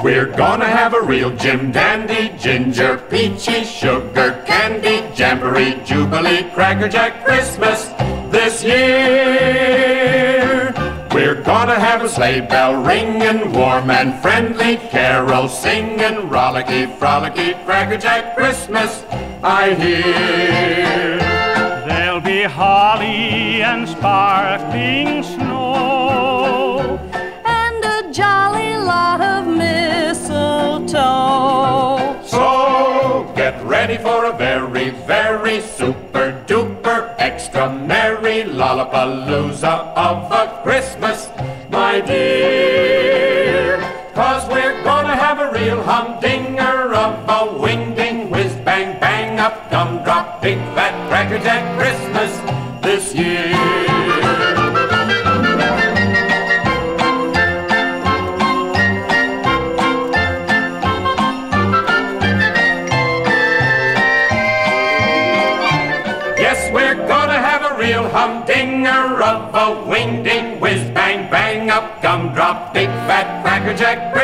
We're gonna have a real Jim Dandy, ginger, peachy, sugar candy, jamboree, jubilee, crackerjack Christmas this year. We're gonna have a sleigh bell ringing, warm and friendly, carol singing, rollicky, frolicky, crackerjack Christmas, I hear. There'll be holly and sparkling snow, and a jolly lot of mistletoe. So get ready for a very, very super duper extra merry lollapalooza of a Christmas, my dear. 'Cause we're gonna have a real humdinger of a wing-ding, whiz-bang, bang-up, gumdrop, big fat crackerjack Christmas this year. We're gonna have a real humdinger of a wing-ding, whiz-bang, bang-up, gumdrop, big fat crackerjack